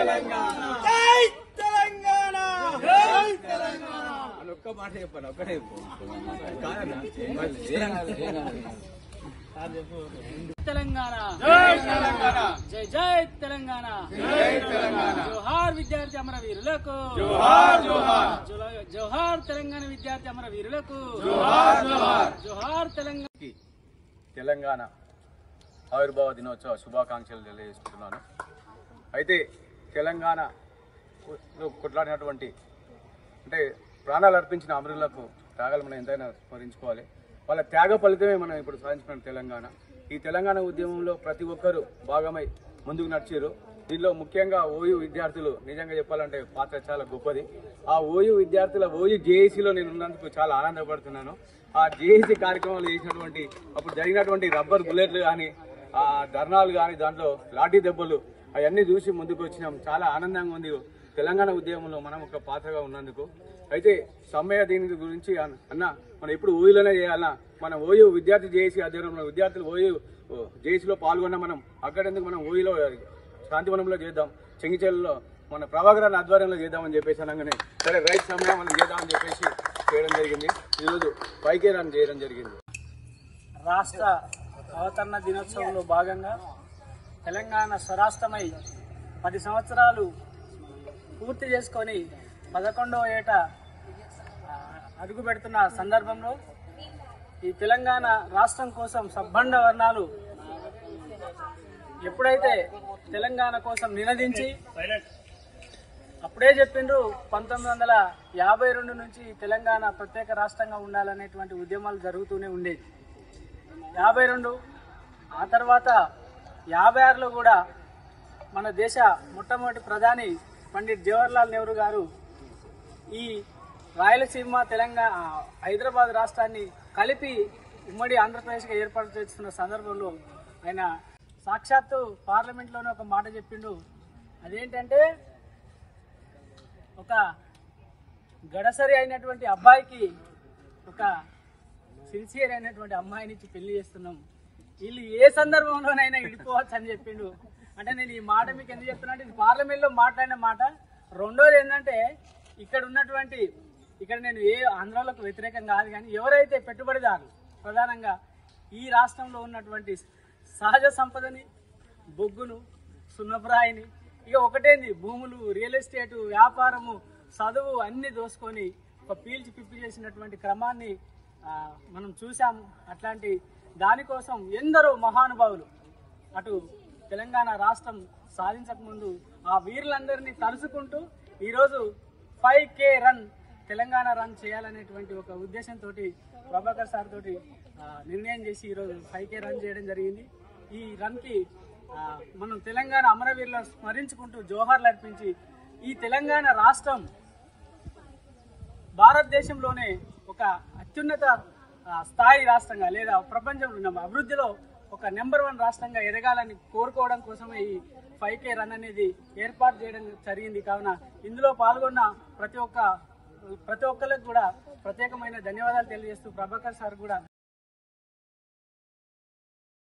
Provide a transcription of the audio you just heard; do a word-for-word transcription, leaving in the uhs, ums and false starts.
ఒక్క మాట చెప్పాను ఒక్కటే తెలంగాణ జై తెలంగాణ జై జై తెలంగాణ జై తెలంగాణ జోహార్ విద్యార్థి అమరవీరులకు జోహార్ జోహార్ జోహార్ తెలంగాణ విద్యార్థి అమరవీరులకు జోహార్ జోహార్ జోహార్ తెలంగాణ తెలంగాణ ఆవిర్భావ దినోత్సవ శుభాకాంక్షలు తెలియజేస్తున్నాను. అయితే తెలంగాణ కొట్లాడినటువంటి అంటే ప్రాణాలు అర్పించిన అమరులకు త్యాగాలు మనం ఎంతైనా స్మరించుకోవాలి. వాళ్ళ త్యాగ ఫలితమే మనం ఇప్పుడు సాధించుకున్న తెలంగాణ. ఈ తెలంగాణ ఉద్యమంలో ప్రతి ఒక్కరూ భాగమై ముందుకు నడిచారు. దీనిలో ముఖ్యంగా ఓయూ విద్యార్థులు నిజంగా చెప్పాలంటే పాత్ర చాలా గొప్పది. ఆ ఓయూ విద్యార్థుల ఓయూ జేఏసీలో నేను ఉన్నందుకు చాలా ఆనందపడుతున్నాను. ఆ జేఏసీ కార్యక్రమాలు చేసినటువంటి అప్పుడు జరిగినటువంటి రబ్బర్ బుల్లెట్లు కానీ ఆ ధర్నాలు కానీ దాంట్లో లాఠీ దెబ్బలు అవన్నీ చూసి ముందుకు వచ్చినాం. చాలా ఆనందంగా ఉంది తెలంగాణ ఉద్యమంలో మనం ఒక పాత్రగా ఉన్నందుకు. అయితే సమ్మె దీని గురించి అన్న మనం ఎప్పుడు ఓయూలోనే చేయాలన్నా మనం ఓయూ విద్యార్థి జేఏసీ ఆధ్వర్యంలో విద్యార్థులు ఓయూ జేఏసీలో పాల్గొన్నా మనం అక్కడెందుకు మనం ఓయూలో శాంతివనంలో చేద్దాం, చెంగిచెల్లో మన ప్రభాకరన్ ఆధ్వర్యంలో చేద్దామని చెప్పేసి అనగానే సరే రైట్ సమయం మనం చేద్దామని చెప్పేసి చేయడం జరిగింది. ఈరోజు పైకే రన్ చేయడం జరిగింది. రాష్ట్ర అవతరణ దినోత్సవంలో భాగంగా తెలంగాణ స్వరాష్ట్రమై పది సంవత్సరాలు పూర్తి చేసుకొని పదకొండవ ఏట అడుగు పెడుతున్న సందర్భంలో ఈ తెలంగాణ రాష్ట్రం కోసం సబ్బండ వర్ణాలు ఎప్పుడైతే తెలంగాణ కోసం నినదించి అప్పుడే చెప్పిండ్రు పంతొమ్మిది వందల యాభై రెండు నుంచి తెలంగాణ ప్రత్యేక రాష్ట్రంగా ఉండాలనేటువంటి ఉద్యమాలు జరుగుతూనే ఉండేది. యాభై రెండు ఆ తర్వాత యాభై ఆరులో కూడా మన దేశ మొట్టమొదటి ప్రధాని పండిట్ జవహర్లాల్ నెహ్రూ గారు ఈ రాయలసీమ తెలంగాణ హైదరాబాద్ రాష్ట్రాన్ని కలిపి ఉమ్మడి ఆంధ్రప్రదేశ్గా ఏర్పాటు చేస్తున్న సందర్భంలో ఆయన సాక్షాత్తు పార్లమెంట్లోనే ఒక మాట చెప్పిండు. అదేంటంటే ఒక గడసరి అయినటువంటి అబ్బాయికి ఒక సిన్సియర్ అయినటువంటి అమ్మాయినిచ్చి పెళ్లి చేస్తున్నాం, వీళ్ళు ఏ సందర్భంలోనైనా ఇడిపోవచ్చు అని చెప్పిండు. అంటే నేను ఈ మాట మీకు ఎందుకు చెప్తున్నా అంటే ఇది పార్లమెంట్లో మాట్లాడిన మాట. రెండోది ఏంటంటే ఇక్కడ ఉన్నటువంటి ఇక్కడ నేను ఏ ఆంధ్రాలకు వ్యతిరేకం కాదు కానీ ఎవరైతే పెట్టుబడిదారులు ప్రధానంగా ఈ రాష్ట్రంలో ఉన్నటువంటి సహజ సంపదని బొగ్గును సున్నప్రాయిని ఇక ఒకటేంది భూములు రియల్ ఎస్టేటు వ్యాపారము చదువు అన్ని దోసుకొని ఒక పీల్చి పిప్పి చేసినటువంటి క్రమాన్ని మనం చూసాము. అట్లాంటి దానికోసం ఎందరో మహానుభావులు అటు తెలంగాణ రాష్ట్రం సాధించకముందు ఆ వీరులందరినీ తలుసుకుంటూ ఈరోజు five K run Telangana run చేయాలనేటువంటి ఒక ఉద్దేశంతో ప్రభాకర్ సార్ తోటి నిర్ణయం చేసి ఈరోజు ఫైవ్ కే రన్ చేయడం జరిగింది. ఈ రన్కి మనం తెలంగాణ అమరవీరులను స్మరించుకుంటూ జోహార్లు అర్పించి ఈ తెలంగాణ రాష్ట్రం భారతదేశంలోనే ఒక అత్యున్నత స్థాయి రాష్ట్రంగా లేదా ప్రపంచంలో అభివృద్ధిలో ఒక నెంబర్ వన్ రాష్ట్రంగా ఎదగాలని కోరుకోవడం కోసమే ఈ ఫైవ్ కే రన్ అనేది ఏర్పాటు చేయడం జరిగింది. కావున ఇందులో పాల్గొన్న ప్రతి ఒక్క ప్రతి ఒక్కరికి కూడా ప్రత్యేకమైన ధన్యవాదాలు తెలియజేస్తూ ప్రభాకర్ సార్ కూడా